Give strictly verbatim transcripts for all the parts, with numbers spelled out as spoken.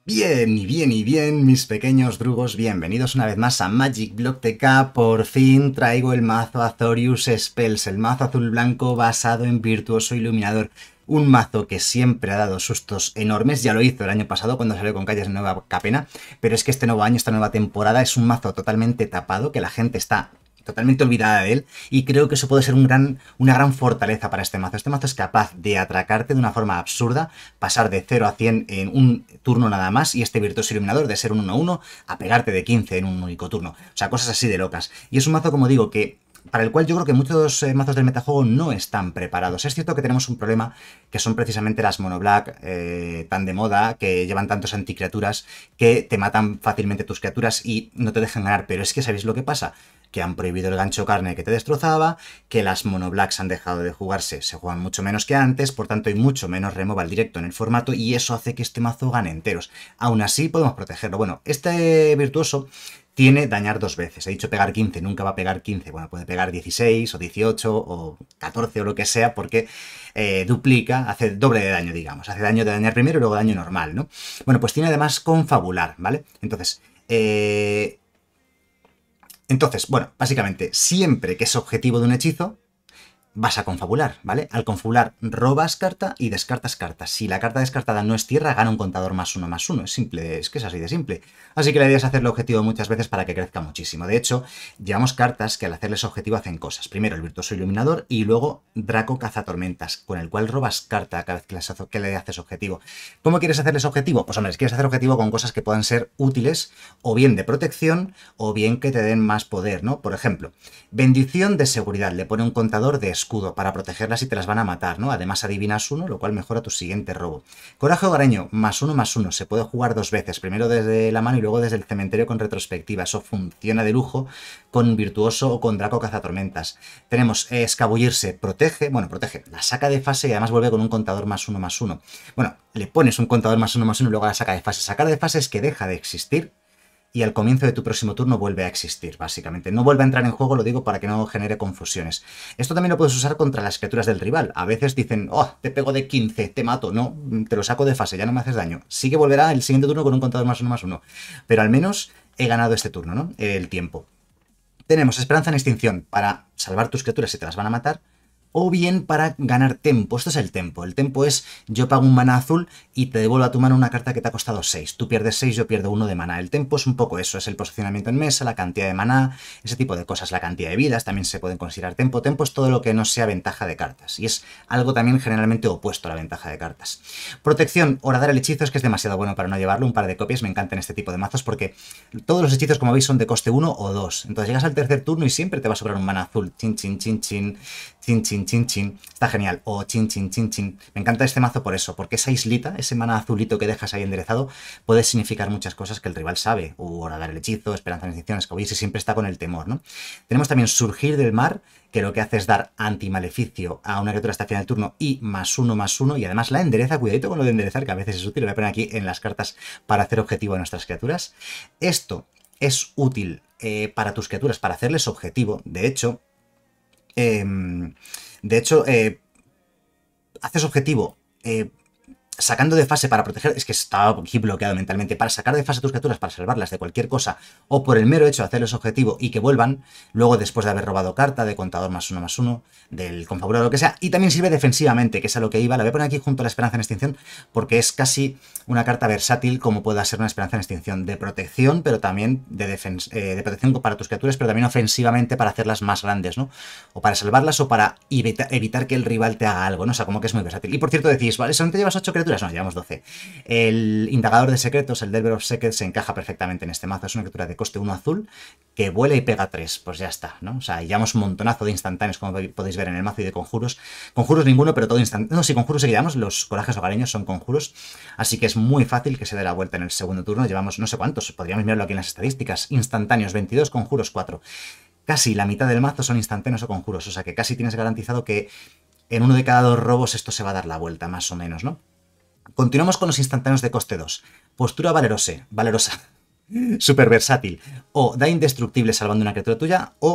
Bien y bien y bien, mis pequeños drugos, bienvenidos una vez más a Magic Block T K. Por fin traigo el mazo Azorius Spells, el mazo azul-blanco basado en Virtuoso Iluminador. Un mazo que siempre ha dado sustos enormes, ya lo hizo el año pasado cuando salió con Calles de Nueva Capena, pero es que este nuevo año, esta nueva temporada, es un mazo totalmente tapado, que la gente está totalmente olvidada de él, y creo que eso puede ser un gran, una gran fortaleza para este mazo. Este mazo es capaz de atracarte de una forma absurda, pasar de cero a cien en un turno nada más, y este Virtuoso Iluminador de ser un uno uno a pegarte de quince en un único turno. O sea, cosas así de locas. Y es un mazo, como digo, que para el cual yo creo que muchos eh, mazos del metajuego no están preparados. Es cierto que tenemos un problema, que son precisamente las monoblack eh, tan de moda, que llevan tantos anticriaturas, que te matan fácilmente tus criaturas y no te dejan ganar. Pero es que, ¿sabéis lo que pasa? Que han prohibido el gancho carne que te destrozaba, que las monoblacks han dejado de jugarse, se juegan mucho menos que antes, por tanto hay mucho menos removal directo en el formato, y eso hace que este mazo gane enteros. Aún así podemos protegerlo. Bueno, este virtuoso tiene dañar dos veces. He dicho pegar quince, nunca va a pegar quince. Bueno, puede pegar dieciséis o dieciocho o catorce o lo que sea, porque eh, duplica, hace doble de daño, digamos. Hace daño de dañar primero y luego daño normal, ¿no? Bueno, pues tiene además confabular, ¿vale? Entonces, eh... Entonces, bueno, básicamente, siempre que es objetivo de un hechizo, vas a confabular, ¿vale? Al confabular robas carta y descartas carta. Si la carta descartada no es tierra, gana un contador más uno más uno. Es simple, es que es así de simple. Así que la idea es hacerle objetivo muchas veces para que crezca muchísimo. De hecho, llevamos cartas que al hacerles objetivo hacen cosas. Primero el Virtuoso Iluminador y luego Draco Cazatormentas, con el cual robas carta cada vez que, les, que le haces objetivo. ¿Cómo quieres hacerles objetivo? Pues hombre, quieres hacer objetivo con cosas que puedan ser útiles, o bien de protección, o bien que te den más poder, ¿no? Por ejemplo, bendición de seguridad. Le pone un contador de escudo para protegerlas y te las van a matar, ¿no? Además adivinas uno, lo cual mejora tu siguiente robo. Coraje hogareño, más uno, más uno. Se puede jugar dos veces, primero desde la mano y luego desde el cementerio con retrospectiva. Eso funciona de lujo con Virtuoso o con Draco Cazatormentas. Tenemos eh, escabullirse, protege, bueno, protege, la saca de fase y además vuelve con un contador más uno, más uno. Bueno, le pones un contador más uno, más uno y luego la saca de fase. Sacar de fase es que deja de existir y al comienzo de tu próximo turno vuelve a existir, básicamente. No vuelve a entrar en juego, lo digo para que no genere confusiones. Esto también lo puedes usar contra las criaturas del rival. A veces dicen, oh, te pego de quince, te mato. No, te lo saco de fase, ya no me haces daño. Sí que volverá el siguiente turno con un contador más uno, más uno. Pero al menos he ganado este turno, ¿no? El tiempo. Tenemos Esperanza en Extinción para salvar tus criaturas si te las van a matar, o bien para ganar tempo. Esto es el tempo. El tempo es yo pago un maná azul y te devuelvo a tu mano una carta que te ha costado seis. Tú pierdes seis, yo pierdo uno de maná. El tempo es un poco eso, es el posicionamiento en mesa, la cantidad de maná, ese tipo de cosas. La cantidad de vidas también se pueden considerar tempo. Tempo es todo lo que no sea ventaja de cartas, y es algo también generalmente opuesto a la ventaja de cartas. Protección, horadar el hechizo, es que es demasiado bueno para no llevarlo. Un par de copias, me encantan este tipo de mazos porque todos los hechizos, como veis, son de coste uno o dos. Entonces llegas al tercer turno y siempre te va a sobrar un maná azul. Chin, chin, chin, chin. Chin, chin, chin, chin. Está genial. O chin, chin, chin, chin. Me encanta este mazo por eso, porque esa islita, ese mana azulito que dejas ahí enderezado, puede significar muchas cosas que el rival sabe. O horadar el hechizo, esperanza en extinción, escabullirse, siempre está con el temor, ¿no? Tenemos también surgir del mar, que lo que hace es dar antimaleficio a una criatura hasta el final del turno y más uno, más uno, y además la endereza. Cuidadito con lo de enderezar, que a veces es útil. Lo voy a poner aquí en las cartas para hacer objetivo a nuestras criaturas. Esto es útil eh, para tus criaturas, para hacerles objetivo. De hecho, eh, de hecho, eh, haces objetivo eh, sacando de fase para proteger, es que estaba aquí bloqueado mentalmente, para sacar de fase tus criaturas, para salvarlas de cualquier cosa, o por el mero hecho de hacerles objetivo y que vuelvan, luego después de haber robado carta, de contador más uno más uno, del confabulado, lo que sea, y también sirve defensivamente, que es a lo que iba. La voy a poner aquí junto a la esperanza en extinción, porque es casi una carta versátil como pueda ser una esperanza en extinción, de protección, pero también de, eh, de protección para tus criaturas, pero también ofensivamente para hacerlas más grandes, ¿no? O para salvarlas o para evita evitar que el rival te haga algo, ¿no? O sea, como que es muy versátil. Y por cierto decís, vale, ¿solamente llevas ocho criaturas? No, llevamos doce. El Indagador de Secretos, el Delver of Secrets, se encaja perfectamente en este mazo. Es una criatura de coste uno azul que vuela y pega tres. Pues ya está, ¿no? O sea, llevamos un montonazo de instantáneos, como podéis ver en el mazo, y de conjuros. Conjuros ninguno, pero todo instantáneo. No, sí, conjuros sí que llevamos. Los corajes hogareños son conjuros. Así que es muy fácil que se dé la vuelta en el segundo turno. Llevamos no sé cuántos. Podríamos mirarlo aquí en las estadísticas. Instantáneos veintidós, conjuros cuatro. Casi la mitad del mazo son instantáneos o conjuros. O sea que casi tienes garantizado que en uno de cada dos robos esto se va a dar la vuelta, más o menos, ¿no? Continuamos con los instantáneos de coste dos. Postura valerose, valerosa, súper versátil. O da indestructible salvando una criatura tuya, o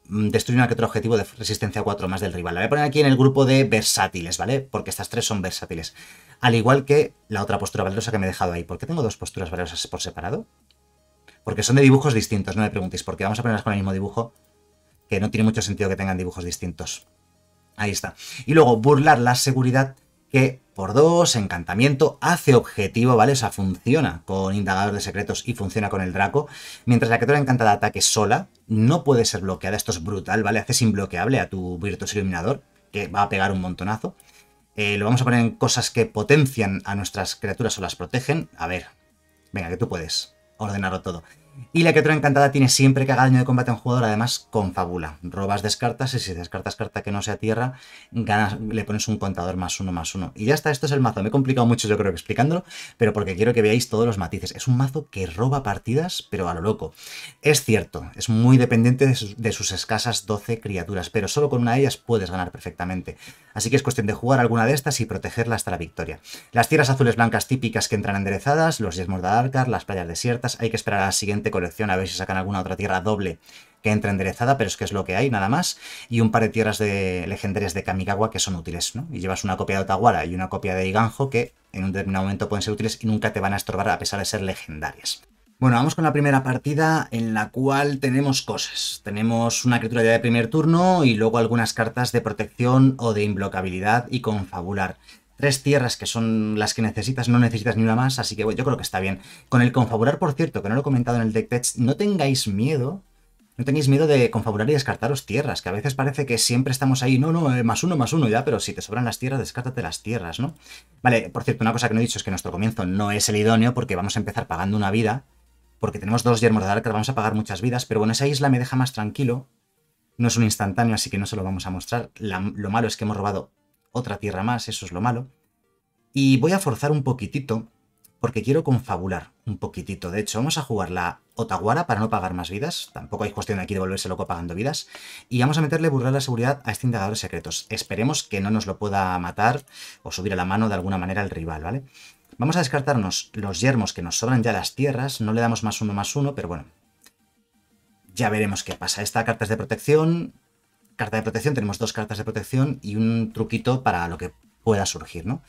destruye una que otro objetivo de resistencia cuatro más del rival. La voy a poner aquí en el grupo de versátiles, ¿vale? Porque estas tres son versátiles. Al igual que la otra postura valerosa que me he dejado ahí. ¿Por qué tengo dos posturas valerosas por separado? Porque son de dibujos distintos, no me preguntéis por qué. Vamos a ponerlas con el mismo dibujo, que no tiene mucho sentido que tengan dibujos distintos. Ahí está. Y luego, burlar la seguridad, que por dos, encantamiento, hace objetivo, ¿vale? O sea, funciona con Indagador de Secretos y funciona con el Draco. Mientras la criatura encantada ataque sola, no puede ser bloqueada. Esto es brutal, ¿vale? Haces imbloqueable a tu Virtuoso Iluminador, que va a pegar un montonazo. Eh, lo vamos a poner en cosas que potencian a nuestras criaturas o las protegen. A ver, venga, que tú puedes ordenarlo todo. Y la criatura encantada tiene siempre que haga daño de combate a un jugador, además confabula. Robas, descartas, y si descartas carta que no sea tierra, ganas, le pones un contador más uno, más uno. Y ya está, esto es el mazo. Me he complicado mucho, yo creo que explicándolo, pero porque quiero que veáis todos los matices. Es un mazo que roba partidas, pero a lo loco. Es cierto, es muy dependiente de sus, de sus escasas doce criaturas, pero solo con una de ellas puedes ganar perfectamente. Así que es cuestión de jugar alguna de estas y protegerla hasta la victoria. Las tierras azules blancas típicas que entran enderezadas, los yesmos de Adarkar, las playas desiertas. Hay que esperar a la siguiente colección a ver si sacan alguna otra tierra doble que entre enderezada, pero es que es lo que hay, nada más. Y un par de tierras de legendarias de Kamigawa que son útiles, ¿no? Y llevas una copia de Otawara y una copia de Iganjo que en un determinado momento pueden ser útiles y nunca te van a estorbar a pesar de ser legendarias. Bueno, vamos con la primera partida en la cual tenemos cosas. Tenemos una criatura ya de primer turno y luego algunas cartas de protección o de imblocabilidad y confabular. Tres tierras que son las que necesitas, no necesitas ni una más, así que bueno, yo creo que está bien. Con el confabular, por cierto, que no lo he comentado en el deck tech, no tengáis miedo, no tengáis miedo de confabular y descartaros tierras, que a veces parece que siempre estamos ahí, no, no, eh, más uno, más uno ya, pero si te sobran las tierras, descártate las tierras, ¿no? Vale, por cierto, una cosa que no he dicho es que nuestro comienzo no es el idóneo porque vamos a empezar pagando una vida, porque tenemos dos yermos de Adarkar, vamos a pagar muchas vidas, pero bueno, esa isla me deja más tranquilo, no es un instantáneo, así que no se lo vamos a mostrar. La, lo malo es que hemos robado otra tierra más, eso es lo malo. Y voy a forzar un poquitito, porque quiero confabular un poquitito. De hecho, vamos a jugar la Otawara para no pagar más vidas. Tampoco hay cuestión aquí de volverse loco pagando vidas. Y vamos a meterle burlar la seguridad a este Indagador de Secretos. Esperemos que no nos lo pueda matar o subir a la mano de alguna manera el rival, ¿vale? Vamos a descartarnos los yermos que nos sobran ya las tierras. No le damos más uno, más uno, pero bueno. Ya veremos qué pasa. Esta carta es de protección. Carta de protección, tenemos dos cartas de protección y un truquito para lo que pueda surgir, ¿no?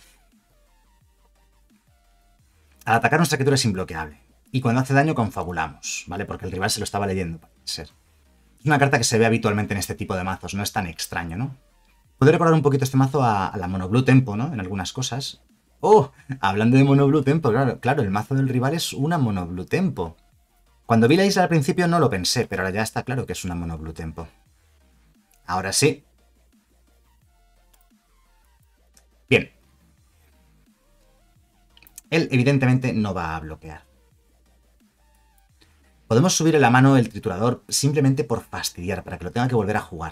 Al atacar nuestra criatura es imbloqueable. Y cuando hace daño confabulamos, ¿vale? Porque el rival se lo estaba leyendo, parece ser. Es una carta que se ve habitualmente en este tipo de mazos, no es tan extraño, ¿no? Puedo recordar un poquito este mazo a, a la Mono Blue Tempo, ¿no? En algunas cosas. ¡Oh! Hablando de Mono Blue Tempo, claro, claro, el mazo del rival es una Mono Blue Tempo. Cuando vi la isla al principio no lo pensé, pero ahora ya está claro que es una Mono Blue Tempo. Ahora sí. Bien. Él evidentemente no va a bloquear. Podemos subir en la mano el triturador simplemente por fastidiar, para que lo tenga que volver a jugar.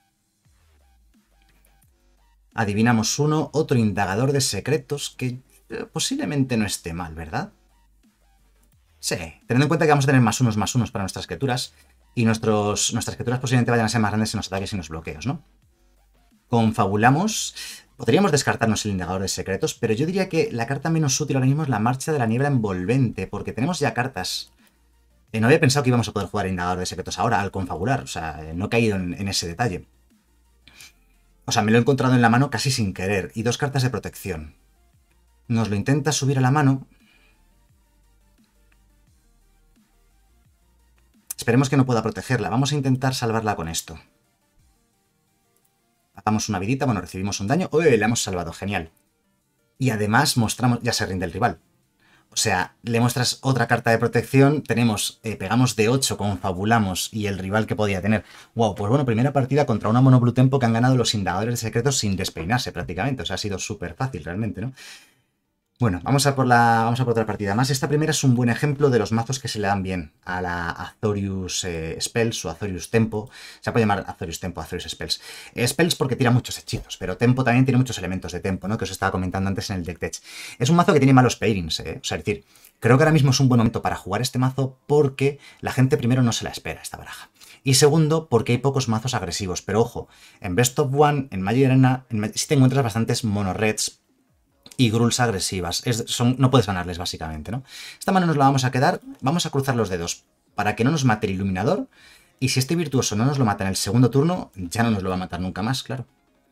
Adivinamos uno, otro Indagador de Secretos, que posiblemente no esté mal, ¿verdad? Sí, teniendo en cuenta que vamos a tener más unos, más unos para nuestras criaturas, y nuestros, nuestras criaturas posiblemente vayan a ser más grandes en los ataques y en los bloqueos, ¿no? Confabulamos. Podríamos descartarnos el Indagador de Secretos, pero yo diría que la carta menos útil ahora mismo es la Marcha de la Niebla Envolvente, porque tenemos ya cartas. Eh, no había pensado que íbamos a poder jugar Indagador de Secretos ahora, al confabular, o sea, no he caído en, en ese detalle. O sea, me lo he encontrado en la mano casi sin querer, y dos cartas de protección. Nos lo intenta subir a la mano. Esperemos que no pueda protegerla, vamos a intentar salvarla con esto. Hagamos una vidita, bueno, recibimos un daño. ¡Uy! Le hemos salvado, genial. Y además mostramos... Ya se rinde el rival. O sea, le muestras otra carta de protección, tenemos, eh, pegamos de ocho, confabulamos, y el rival que podía tener. Wow, pues bueno, primera partida contra una Mono Blue Tempo que han ganado los Indagadores de Secretos sin despeinarse prácticamente. O sea, ha sido súper fácil realmente, ¿no? Bueno, vamos a, por la, vamos a por otra partida más. Esta primera es un buen ejemplo de los mazos que se le dan bien a la Azorius eh, Spells o Azorius Tempo. Se puede llamar Azorius Tempo, Azorius Spells. Eh, Spells porque tira muchos hechizos, pero Tempo también tiene muchos elementos de Tempo, ¿no? Que os estaba comentando antes en el deck tech. Es un mazo que tiene malos pairings, ¿eh? O sea, es decir, creo que ahora mismo es un buen momento para jugar este mazo porque la gente primero no se la espera esta baraja. Y segundo, porque hay pocos mazos agresivos. Pero ojo, en Best of One, en Magic Arena, en, sí te encuentras bastantes mono-reds y grulls agresivas. Es, son, no puedes ganarles, básicamente, ¿no? Esta mano nos la vamos a quedar. Vamos a cruzar los dedos para que no nos mate el iluminador Y si este virtuoso no nos lo mata en el segundo turno, ya no nos lo va a matar nunca más, claro.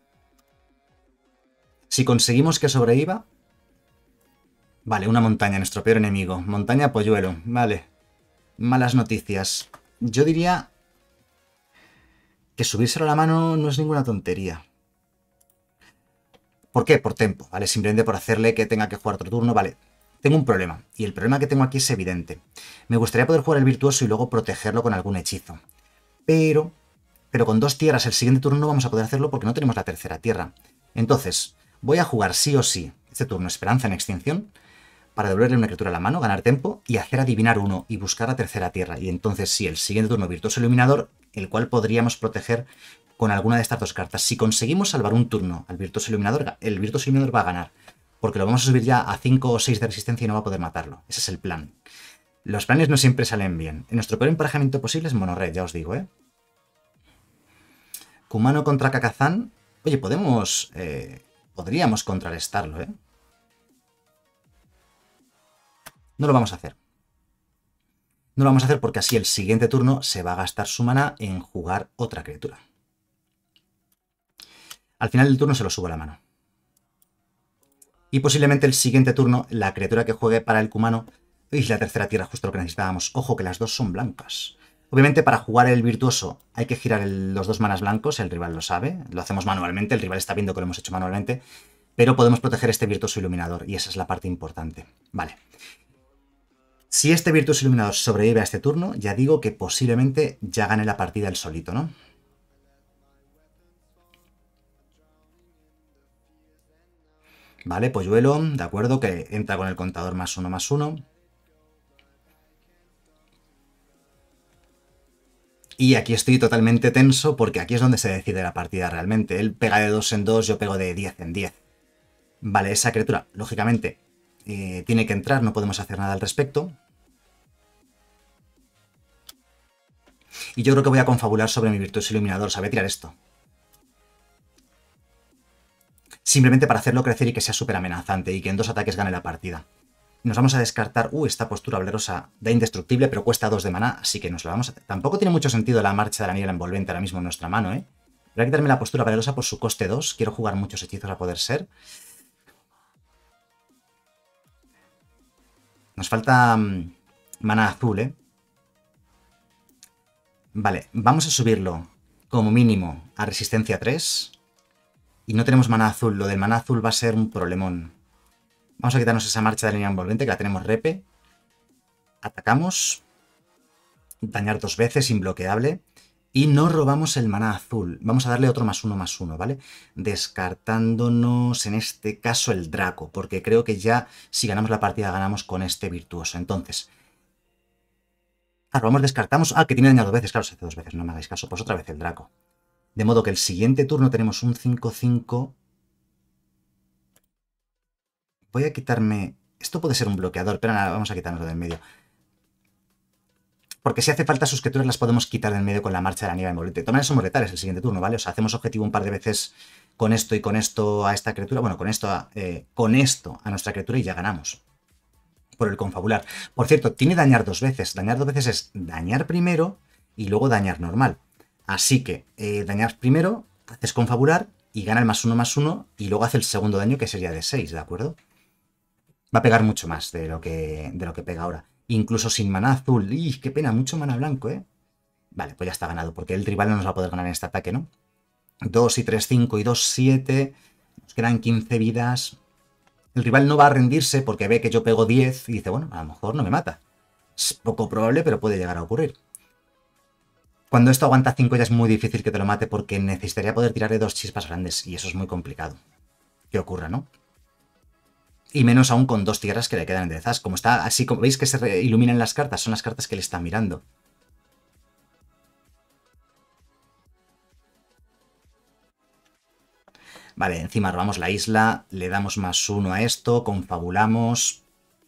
Si conseguimos que sobreviva... Vale, una montaña, nuestro peor enemigo. Montaña polluelo, vale. Malas noticias. Yo diría que subírselo a la mano no es ninguna tontería. ¿Por qué? Por tempo, ¿vale? Simplemente por hacerle que tenga que jugar otro turno, vale. Tengo un problema, y el problema que tengo aquí es evidente. Me gustaría poder jugar el virtuoso y luego protegerlo con algún hechizo. Pero, pero con dos tierras el siguiente turno no vamos a poder hacerlo porque no tenemos la tercera tierra. Entonces, voy a jugar sí o sí este turno Esperanza en Extinción para devolverle una criatura a la mano, ganar tempo y hacer adivinar uno y buscar la tercera tierra. Y entonces sí, el siguiente turno Virtuoso Iluminador, el cual podríamos proteger con alguna de estas dos cartas. Si conseguimos salvar un turno al Virtuoso Iluminador, el Virtuoso Iluminador va a ganar, porque lo vamos a subir ya a cinco o seis de resistencia y no va a poder matarlo. Ese es el plan. Los planes no siempre salen bien. En nuestro peor emparejamiento posible es mono-red, ya os digo, ¿eh? Kumano contra Kakazan. Oye, podemos... Eh, podríamos contrarrestarlo, ¿eh? No lo vamos a hacer. No lo vamos a hacer porque así el siguiente turno se va a gastar su mana en jugar otra criatura. Al final del turno se lo subo a la mano. Y posiblemente el siguiente turno, la criatura que juegue para el Kumano... ¡Uy! La tercera tierra, justo lo que necesitábamos. Ojo, que las dos son blancas. Obviamente, para jugar el virtuoso hay que girar el, los dos manas blancos, el rival lo sabe. Lo hacemos manualmente, el rival está viendo que lo hemos hecho manualmente. Pero podemos proteger este virtuoso iluminador, y esa es la parte importante. Vale. Si este virtuoso iluminador sobrevive a este turno, ya digo que posiblemente ya gane la partida él solito, ¿no? Vale, polluelo, de acuerdo, que entra con el contador más uno, más uno. Y aquí estoy totalmente tenso porque aquí es donde se decide la partida realmente. Él pega de dos en dos, yo pego de diez en diez. Vale, esa criatura, lógicamente, eh, tiene que entrar, no podemos hacer nada al respecto. Y yo creo que voy a confabular sobre mi virtuoso iluminador, o sea, voy a tirar esto. Simplemente para hacerlo crecer y que sea súper amenazante y que en dos ataques gane la partida. Nos vamos a descartar... Uh, esta postura valerosa da indestructible, pero cuesta dos de maná, así que nos la vamos a... Tampoco tiene mucho sentido la marcha de la niebla envolvente ahora mismo en nuestra mano, ¿eh? Voy a quitarme la postura valerosa por su coste dos. Quiero jugar muchos hechizos a poder ser. Nos falta um, maná azul, ¿eh? Vale, vamos a subirlo como mínimo a resistencia tres. Y no tenemos maná azul. Lo del maná azul va a ser un problemón. Vamos a quitarnos esa marcha de línea envolvente, que la tenemos repe. Atacamos. Dañar dos veces, imbloqueable. Y no robamos el maná azul. Vamos a darle otro más uno, más uno, ¿vale? Descartándonos, en este caso, el Draco. Porque creo que ya, si ganamos la partida, ganamos con este virtuoso. Entonces... Claro, vamos, descartamos... Ah, que tiene dañado dos veces. Claro, se hace dos veces, no me hagáis caso. Pues otra vez el Draco. De modo que el siguiente turno tenemos un cinco cinco... Voy a quitarme... Esto puede ser un bloqueador, pero nada, vamos a quitárnoslo del medio. Porque si hace falta sus criaturas las podemos quitar del medio con la marcha de la niebla envolvente. De todas maneras somos letales el siguiente turno, ¿vale? O sea, hacemos objetivo un par de veces con esto y con esto a esta criatura. Bueno, con esto a, eh, con esto a nuestra criatura y ya ganamos. Por el confabular. Por cierto, tiene dañar dos veces. Dañar dos veces es dañar primero y luego dañar normal. Así que eh, dañar primero, haces confabular y gana el más uno más uno y luego hace el segundo daño que sería de seis, ¿de acuerdo? Va a pegar mucho más de lo que, de lo que pega ahora. Incluso sin maná azul. ¡Ih, qué pena! Mucho maná blanco, ¿eh? Vale, pues ya está ganado, porque el rival no nos va a poder ganar en este ataque, ¿no? dos y tres, cinco y dos, siete. Nos quedan quince vidas. El rival no va a rendirse porque ve que yo pego diez y dice, bueno, a lo mejor no me mata. Es poco probable, pero puede llegar a ocurrir. Cuando esto aguanta cinco ya es muy difícil que te lo mate porque necesitaría poder tirarle dos chispas grandes y eso es muy complicado. Que ocurra, ¿no? Y menos aún con dos tierras que le quedan enderezadas. Como está así, como veis que se iluminan las cartas, son las cartas que le están mirando. Vale, encima robamos la isla, le damos más uno a esto, confabulamos.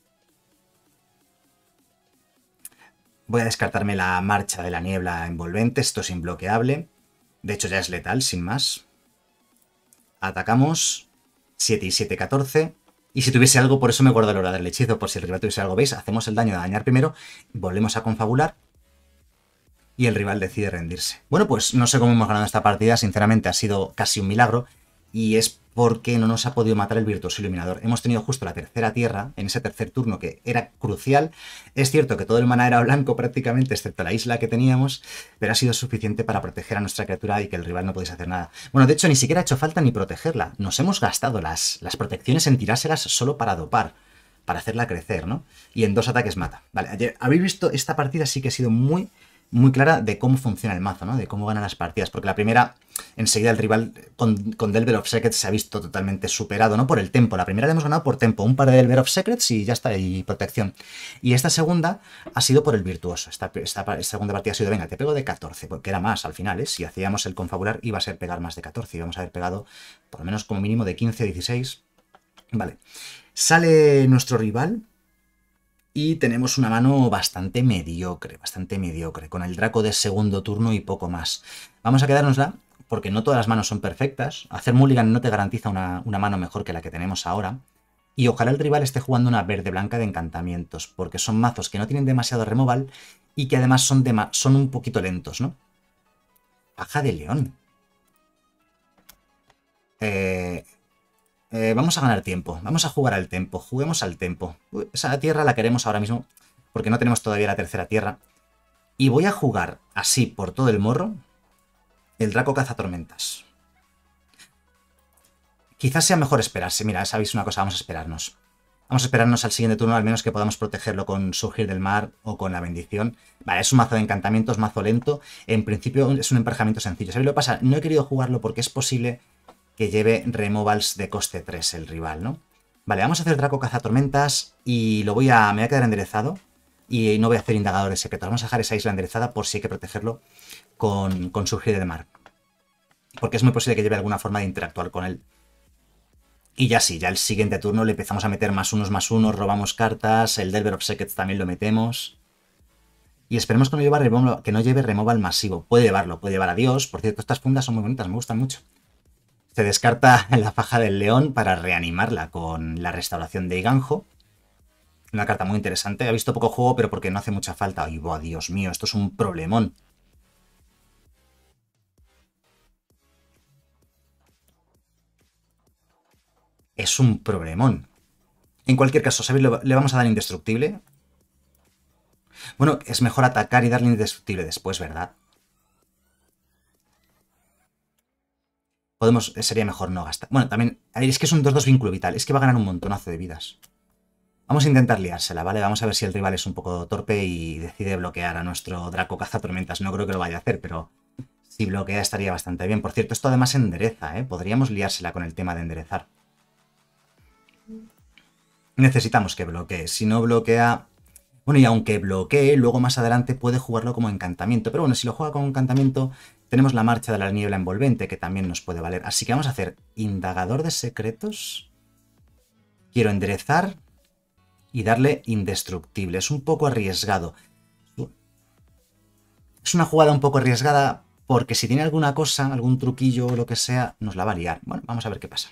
Voy a descartarme la marcha de la niebla envolvente, esto es imbloqueable. De hecho ya es letal, sin más. Atacamos. siete y siete, catorce. Y si tuviese algo, por eso me guardo el hora del hechizo, por si el rival tuviese algo, ¿veis? Hacemos el daño de dañar primero, volvemos a confabular. y el rival decide rendirse. Bueno, pues no sé cómo hemos ganado esta partida, sinceramente ha sido casi un milagro, y es porque no nos ha podido matar el Virtuoso Iluminador. Hemos tenido justo la tercera tierra, en ese tercer turno, que era crucial. Es cierto que todo el mana era blanco prácticamente, excepto la isla que teníamos, pero ha sido suficiente para proteger a nuestra criatura y que el rival no pudiese hacer nada. Bueno, de hecho, ni siquiera ha hecho falta ni protegerla. Nos hemos gastado las, las protecciones en tirárselas solo para dopar, para hacerla crecer, ¿no? Y en dos ataques mata. Vale, ayer, habéis visto, esta partida sí que ha sido muy... muy clara de cómo funciona el mazo, ¿no? De cómo ganan las partidas, porque la primera, enseguida el rival con, con Delver of Secrets se ha visto totalmente superado, ¿no? Por el tempo. La primera la hemos ganado por tempo, un par de Delver of Secrets y ya está, y protección. Y esta segunda ha sido por el virtuoso. Esta, esta, esta segunda partida ha sido, venga, te pego de catorce, porque era más al final, ¿eh? Si hacíamos el confabular iba a ser pegar más de catorce, íbamos a haber pegado por lo menos como mínimo de quince, dieciséis. Vale. Sale nuestro rival. Y tenemos una mano bastante mediocre, bastante mediocre, con el Draco de segundo turno y poco más. Vamos a quedárnosla, porque no todas las manos son perfectas. Hacer mulligan no te garantiza una, una mano mejor que la que tenemos ahora. Y ojalá el rival esté jugando una verde-blanca de encantamientos, porque son mazos que no tienen demasiado removal y que además son, de son un poquito lentos, ¿no? Paja de león. Eh... Eh, vamos a ganar tiempo, vamos a jugar al tempo, juguemos al tempo. Uy, esa tierra la queremos ahora mismo porque no tenemos todavía la tercera tierra. Y voy a jugar así por todo el morro el Draco Cazatormentas. Quizás sea mejor esperarse, mira, sabéis una cosa, vamos a esperarnos. Vamos a esperarnos al siguiente turno, al menos que podamos protegerlo con Surgir del Mar o con la Bendición. Vale, es un mazo de encantamientos, mazo lento. En principio es un emparejamiento sencillo. ¿Sabéis lo que pasa? No he querido jugarlo porque es posible que lleve removals de coste tres el rival, ¿no? Vale, vamos a hacer Draco Cazatormentas y lo voy a... me voy a quedar enderezado y no voy a hacer indagadores secretos. Vamos a dejar esa isla enderezada por si hay que protegerlo con, con Surgir del Mar. Porque es muy posible que lleve alguna forma de interactuar con él. Y ya sí, ya el siguiente turno le empezamos a meter más unos más unos, robamos cartas, el Delver of Secrets también lo metemos. Y esperemos que no lleve removal, que no lleve removal masivo. Puede llevarlo, puede llevar a Dios. Por cierto, estas fundas son muy bonitas, me gustan mucho. Se descarta la faja del león para reanimarla con la restauración de Iganjo. Una carta muy interesante. Ha visto poco juego, pero porque no hace mucha falta. ¡Ay, boh, Dios mío! Esto es un problemón. Es un problemón. En cualquier caso, ¿sabéis? Le vamos a dar indestructible. Bueno, es mejor atacar y darle indestructible después, ¿verdad? Podemos, sería mejor no gastar. Bueno, también, es que es un dos dos vínculo vital. Es que va a ganar un montonazo de vidas. Vamos a intentar liársela, ¿vale? Vamos a ver si el rival es un poco torpe y decide bloquear a nuestro Draco Cazatormentas. No creo que lo vaya a hacer, pero si bloquea estaría bastante bien. Por cierto, esto además endereza, ¿eh? Podríamos liársela con el tema de enderezar. Necesitamos que bloquee. Si no bloquea... Bueno, y aunque bloquee, luego más adelante puede jugarlo como encantamiento. Pero bueno, si lo juega como encantamiento, tenemos la marcha de la niebla envolvente, que también nos puede valer. Así que vamos a hacer indagador de secretos. Quiero enderezar y darle indestructible. Es un poco arriesgado. Es una jugada un poco arriesgada porque si tiene alguna cosa, algún truquillo o lo que sea, nos la va a liar. Bueno, vamos a ver qué pasa.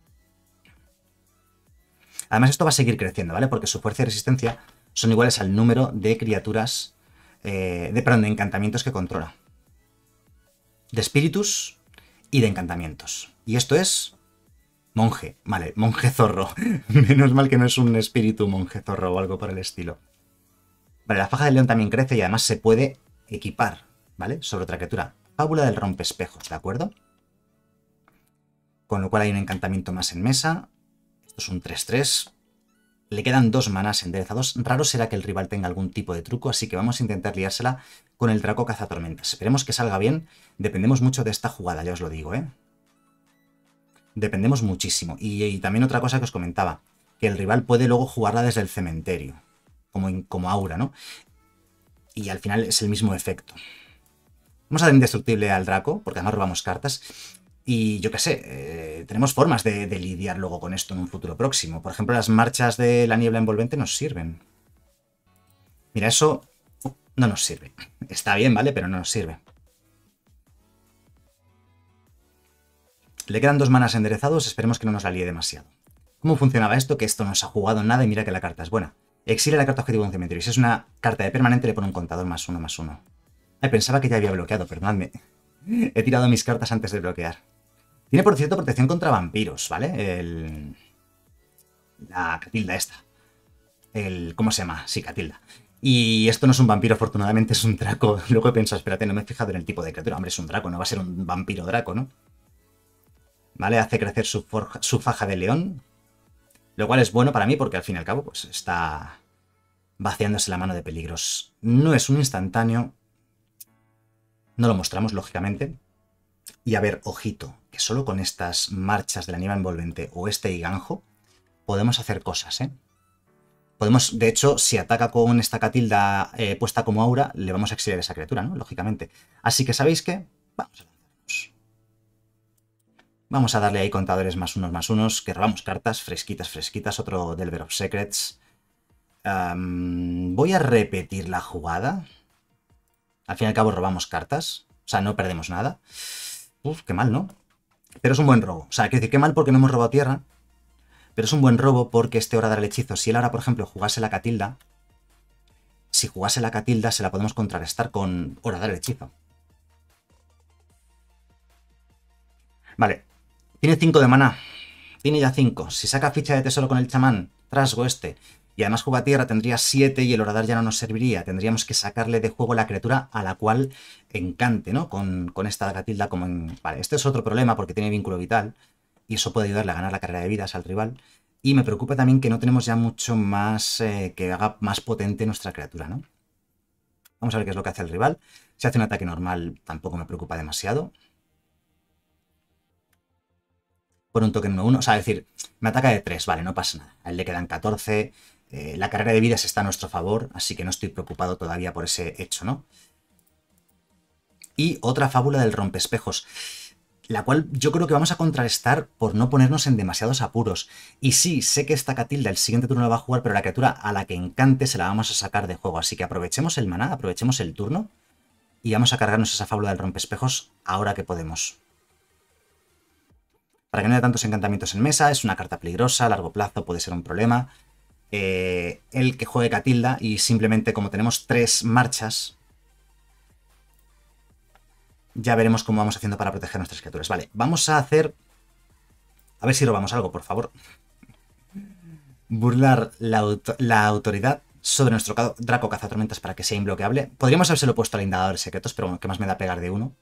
Además esto va a seguir creciendo, ¿vale? Porque su fuerza y resistencia son iguales al número de criaturas, eh, de, perdón, de encantamientos que controla. De espíritus y de encantamientos. Y esto es... monje, vale, monje zorro. Menos mal que no es un espíritu monje zorro o algo por el estilo. Vale, la faja del león también crece y además se puede equipar, ¿vale? Sobre otra criatura. Fábula del rompespejos, ¿de acuerdo? Con lo cual hay un encantamiento más en mesa. Esto es un tres tres. Le quedan dos manás enderezados. Raro será que el rival tenga algún tipo de truco, así que vamos a intentar liársela con el Draco Cazatormentas. Esperemos que salga bien. Dependemos mucho de esta jugada, ya os lo digo, ¿eh? Dependemos muchísimo. Y, y también otra cosa que os comentaba, que el rival puede luego jugarla desde el cementerio, como, in, como aura, ¿no? Y al final es el mismo efecto. Vamos a dar indestructible al Draco, porque además robamos cartas. Y yo qué sé, eh, tenemos formas de, de lidiar luego con esto en un futuro próximo. Por ejemplo, las marchas de la niebla envolvente nos sirven. Mira, eso no nos sirve. Está bien, ¿vale? Pero no nos sirve. Le quedan dos manas enderezados, esperemos que no nos la líe demasiado. ¿Cómo funcionaba esto? Que esto no se ha jugado nada y mira que la carta es buena. Exile la carta objetivo de un cementerio. Y si es una carta de permanente le pone un contador más uno, más uno. Ay, pensaba que ya había bloqueado, perdonadme. He tirado mis cartas antes de bloquear. Tiene, por cierto, protección contra vampiros, ¿vale? El... La Catilda esta. El... ¿Cómo se llama? Sí, Catilda. Y esto no es un vampiro, afortunadamente es un draco. Luego he pensado, espérate, no me he fijado en el tipo de criatura. Hombre, es un draco, no va a ser un vampiro draco, ¿no? ¿Vale? Hace crecer su, forja... su faja de león. Lo cual es bueno para mí porque al fin y al cabo pues está vaciándose la mano de peligros. No es un instantáneo. No lo mostramos, lógicamente. Y a ver, ojito, que solo con estas marchas de la nieve envolvente o este higanjo podemos hacer cosas, ¿eh? Podemos, de hecho, si ataca con esta Catilda eh, puesta como aura, le vamos a exiliar esa criatura, ¿no? Lógicamente. Así que, ¿sabéis qué? Vamos a lanzarnos. Vamos a darle ahí contadores más unos más unos, que robamos cartas, fresquitas, fresquitas, otro Delver of Secrets. Um, voy a repetir la jugada. Al fin y al cabo robamos cartas, o sea, no perdemos nada. Uf, qué mal, ¿no? Pero es un buen robo. O sea, quiero decir, qué mal porque no hemos robado tierra, pero es un buen robo porque este Horadar el hechizo, si él ahora, por ejemplo, jugase la Catilda, si jugase la Catilda se la podemos contrarrestar con Horadar el hechizo. Vale, tiene cinco de maná, tiene ya cinco. Si saca ficha de tesoro con el chamán, trasgo este, y además juega tierra, tendría siete y el Horadar ya no nos serviría. Tendríamos que sacarle de juego la criatura a la cual encante, ¿no? Con, con esta Catilda como en... Vale, este es otro problema porque tiene vínculo vital y eso puede ayudarle a ganar la carrera de vidas al rival. Y me preocupa también que no tenemos ya mucho más eh, que haga más potente nuestra criatura, ¿no? Vamos a ver qué es lo que hace el rival. Si hace un ataque normal tampoco me preocupa demasiado. Por un token uno uno, o sea, es decir, me ataca de tres, vale, no pasa nada. A él le quedan catorce, eh, la carrera de vidas está a nuestro favor, así que no estoy preocupado todavía por ese hecho, ¿no? Y otra fábula del rompespejos, la cual yo creo que vamos a contrarrestar por no ponernos en demasiados apuros. Y sí, sé que esta Catilda el siguiente turno la va a jugar, pero la criatura a la que encante se la vamos a sacar de juego, así que aprovechemos el maná, aprovechemos el turno y vamos a cargarnos esa fábula del rompespejos ahora que podemos. Para que no haya tantos encantamientos en mesa, es una carta peligrosa, a largo plazo puede ser un problema. Eh, el que juegue Catilda y simplemente como tenemos tres marchas, ya veremos cómo vamos haciendo para proteger nuestras criaturas. Vale, vamos a hacer... A ver si robamos algo, por favor. Burlar la, auto la autoridad sobre nuestro Draco Cazatormentas para que sea imbloqueable. Podríamos habérselo puesto al Indagador de Secretos, pero bueno, ¿qué más me da pegar de uno?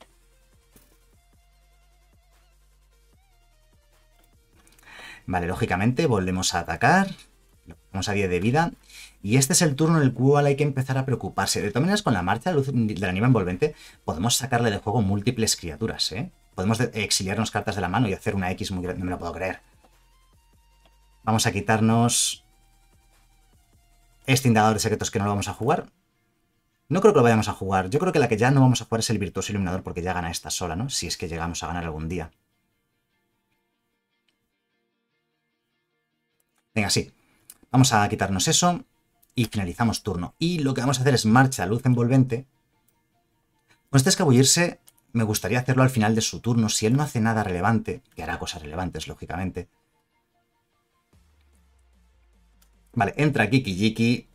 Vale, lógicamente volvemos a atacar. Vamos a diez de vida. Y este es el turno en el cual hay que empezar a preocuparse. De todas maneras, con la marcha de, luz de la nieve envolvente, podemos sacarle de juego múltiples criaturas, ¿eh? Podemos exiliarnos cartas de la mano y hacer una X muy grande. No me lo puedo creer. Vamos a quitarnos este Indagador de Secretos que no lo vamos a jugar. No creo que lo vayamos a jugar. Yo creo que la que ya no vamos a jugar es el Virtuoso Iluminador porque ya gana esta sola, ¿no? Si es que llegamos a ganar algún día. Venga, sí. Vamos a quitarnos eso y finalizamos turno. Y lo que vamos a hacer es marcha luz envolvente. Con este escabullirse me gustaría hacerlo al final de su turno. Si él no hace nada relevante, que hará cosas relevantes, lógicamente. Vale, entra Kiki Jiki.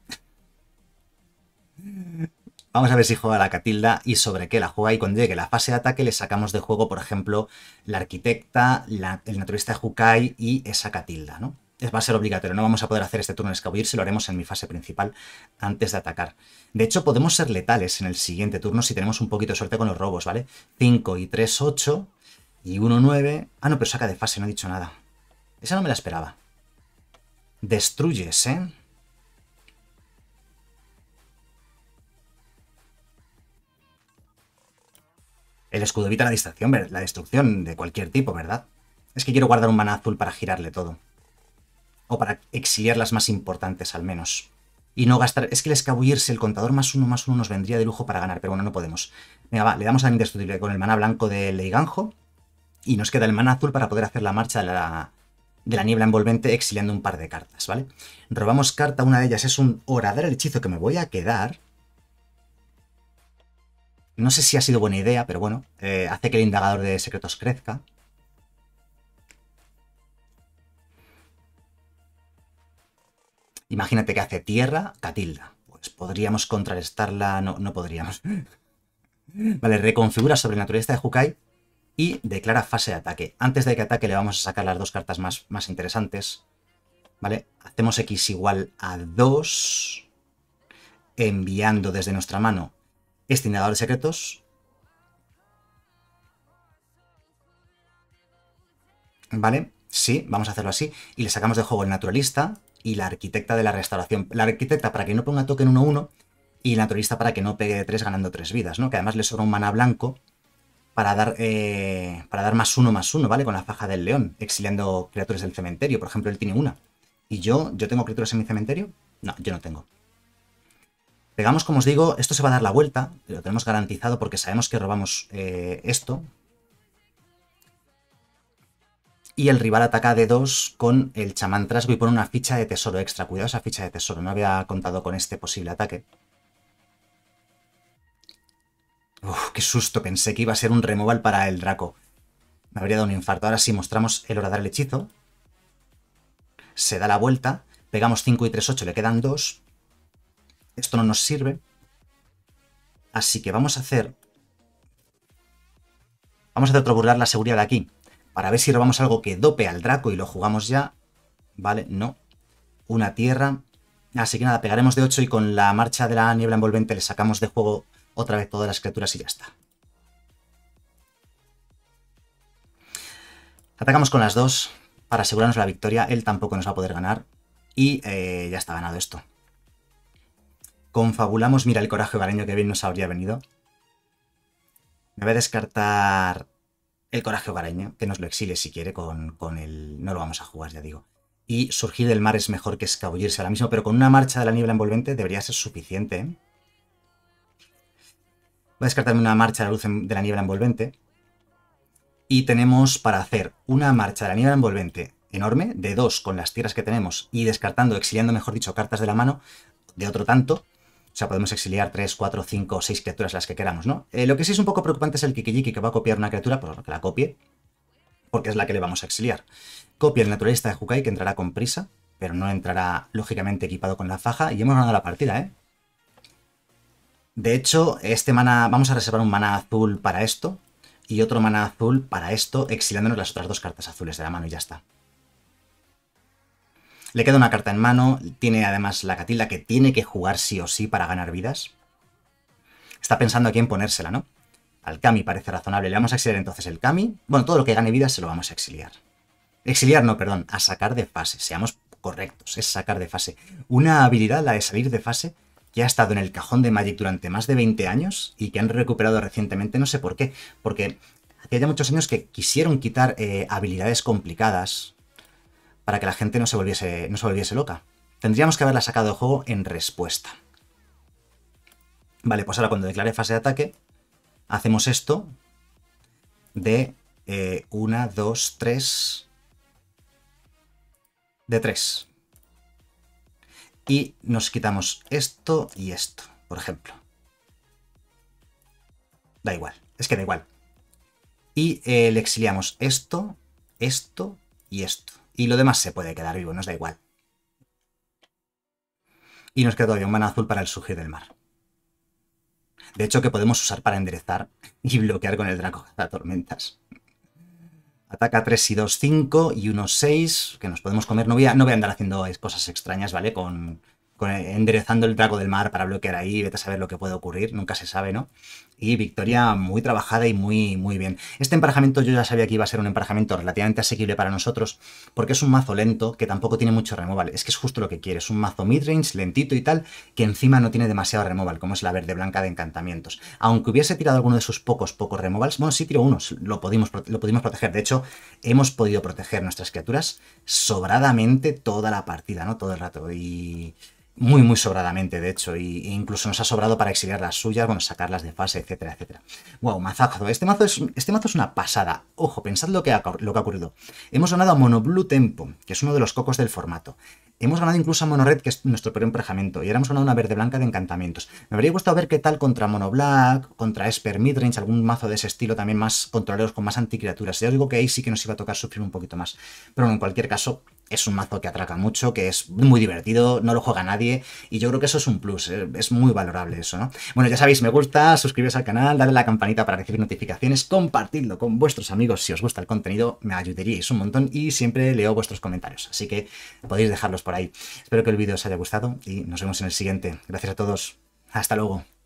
Vamos a ver si juega la Catilda y sobre qué la juega. Y cuando llegue la fase de ataque le sacamos de juego, por ejemplo, la Arquitecta, la, el Naturista de Hukai y esa Catilda, ¿no? Va a ser obligatorio, no vamos a poder hacer este turno de escabullirse, lo haremos en mi fase principal antes de atacar. De hecho, podemos ser letales en el siguiente turno si tenemos un poquito de suerte con los robos, ¿vale? cinco y tres, ocho y uno, nueve... Ah, no, pero saca de fase, no he dicho nada. Esa no me la esperaba. Destruyes, ¿eh? El escudo evita la distracción, la destrucción de cualquier tipo, ¿verdad? Es que quiero guardar un maná azul para girarle todo. O para exiliar las más importantes, al menos. Y no gastar... Es que el escabullirse, el contador más uno, más uno nos vendría de lujo para ganar, pero bueno, no podemos. Venga, va, le damos a indestructible con el maná blanco de Leiganjo. Y nos queda el maná azul para poder hacer la marcha de la, de la niebla envolvente exiliando un par de cartas, ¿vale? Robamos carta, una de ellas es un Horadar el hechizo que me voy a quedar. No sé si ha sido buena idea, pero bueno, eh, hace que el Indagador de Secretos crezca. Imagínate que hace tierra, Catilda. Pues podríamos contrarrestarla... No, no podríamos. Vale, reconfigura sobre el naturalista de Hukai y declara fase de ataque. Antes de que ataque le vamos a sacar las dos cartas más, más interesantes. Vale, hacemos X igual a dos, enviando desde nuestra mano este indicador de secretos. Vale, sí, vamos a hacerlo así. Y le sacamos de juego el naturalista y la arquitecta de la restauración. La arquitecta para que no ponga token uno uno y el naturalista para que no pegue de tres ganando tres vidas, ¿no? Que además le sobra un mana blanco para dar, eh, para dar más uno más uno, ¿vale? Con la faja del león, exiliando criaturas del cementerio. Por ejemplo, él tiene una. ¿Y yo? ¿Yo tengo criaturas en mi cementerio? No, yo no tengo. Pegamos, como os digo, esto se va a dar la vuelta, lo tenemos garantizado porque sabemos que robamos eh, esto. Y el rival ataca de dos con el chamán trasgo y pone una ficha de tesoro extra. Cuidado esa ficha de tesoro, no había contado con este posible ataque. Uf, qué susto, pensé que iba a ser un removal para el Draco. Me habría dado un infarto. Ahora sí, mostramos el horadar el hechizo. Se da la vuelta, pegamos cinco y tres, ocho, le quedan dos. Esto no nos sirve. Así que vamos a hacer... Vamos a hacer otro burlar la seguridad de aquí. Para ver si robamos algo que dope al Draco y lo jugamos ya. Vale, no. Una tierra. Así que nada, pegaremos de ocho y con la marcha de la niebla envolvente le sacamos de juego otra vez todas las criaturas y ya está. Atacamos con las dos para asegurarnos la victoria. Él tampoco nos va a poder ganar. Y eh, ya está ganado esto. Confabulamos. Mira el coraje hogareño, que bien nos habría venido. Me voy a descartar el coraje hogareño, que nos lo exile si quiere con, con el... No lo vamos a jugar, ya digo. Y surgir del mar es mejor que escabullirse ahora mismo, pero con una marcha de la niebla envolvente debería ser suficiente, ¿eh? Voy a descartarme una marcha de la luz de la niebla envolvente. Y tenemos para hacer una marcha de la niebla envolvente enorme, de dos con las tierras que tenemos, y descartando, exiliando, mejor dicho, cartas de la mano, de otro tanto. O sea, podemos exiliar tres, cuatro, cinco o seis criaturas las que queramos, ¿no? Eh, lo que sí es un poco preocupante es el Kikijiki, que va a copiar una criatura, pues que la copie, porque es la que le vamos a exiliar. Copia el naturalista de Hukai, que entrará con prisa, pero no entrará, lógicamente, equipado con la faja, y hemos ganado la partida, ¿eh? De hecho, este mana, vamos a reservar un mana azul para esto, y otro mana azul para esto, exiliándonos las otras dos cartas azules de la mano y ya está. Le queda una carta en mano, tiene además la Catilda que tiene que jugar sí o sí para ganar vidas. Está pensando a quién ponérsela, ¿no? Al Kami parece razonable. Le vamos a exiliar entonces el Kami. Bueno, todo lo que gane vidas se lo vamos a exiliar. Exiliar no, perdón, a sacar de fase. Seamos correctos, es sacar de fase. Una habilidad, la de salir de fase, que ha estado en el cajón de Magic durante más de veinte años y que han recuperado recientemente, no sé por qué. Porque hace ya muchos años que quisieron quitar eh, habilidades complicadas para que la gente no se volviese, no se volviese loca. Tendríamos que haberla sacado de juego en respuesta. Vale, pues ahora cuando declare fase de ataque, hacemos esto de uno, dos, tres... De tres. Y nos quitamos esto y esto, por ejemplo. Da igual, es que da igual. Y eh, le exiliamos esto, esto y esto. Y lo demás se puede quedar vivo, nos da igual. Y nos queda todavía un mana azul para el surgir del mar. De hecho, que podemos usar para enderezar y bloquear con el Draco Cazatormentas. Ataca tres y dos, cinco y uno, seis, que nos podemos comer. No voy a, no voy a andar haciendo cosas extrañas, ¿vale? Con, con enderezando el Draco del Mar para bloquear ahí, vete a saber lo que puede ocurrir, nunca se sabe, ¿no? Y victoria muy trabajada y muy, muy bien. Este emparejamiento yo ya sabía que iba a ser un emparejamiento relativamente asequible para nosotros, porque es un mazo lento que tampoco tiene mucho removal. Es que es justo lo que quiere, es un mazo midrange, lentito y tal, que encima no tiene demasiado removal, como es la verde blanca de encantamientos. Aunque hubiese tirado alguno de sus pocos, pocos removals, bueno, sí tiró unos, lo pudimos, lo pudimos proteger. De hecho, hemos podido proteger nuestras criaturas sobradamente toda la partida, ¿no? Todo el rato. Y... muy, muy sobradamente, de hecho, y, e incluso nos ha sobrado para exiliar las suyas, bueno, sacarlas de fase, etcétera, etcétera. Wow, mazazo. Este mazo es, este mazo es una pasada. Ojo, pensad lo que, ha, lo que ha ocurrido. Hemos ganado a Mono Blue Tempo, que es uno de los cocos del formato. Hemos ganado incluso a Mono Red, que es nuestro peor emparejamiento, y ahora hemos ganado una verde blanca de encantamientos. Me habría gustado ver qué tal contra Mono Black, contra Esper Midrange, algún mazo de ese estilo también más controleros, con más anticriaturas. Ya os digo que ahí sí que nos iba a tocar sufrir un poquito más. Pero bueno, en cualquier caso, es un mazo que atraca mucho, que es muy divertido, no lo juega nadie, y yo creo que eso es un plus, ¿eh? Es muy valorable eso, ¿no? Bueno, ya sabéis, me gusta, suscribiros al canal, darle a la campanita para recibir notificaciones, compartidlo con vuestros amigos si os gusta el contenido, me ayudaríais un montón y siempre leo vuestros comentarios, así que podéis dejarlos por ahí. Espero que el vídeo os haya gustado y nos vemos en el siguiente. Gracias a todos, hasta luego.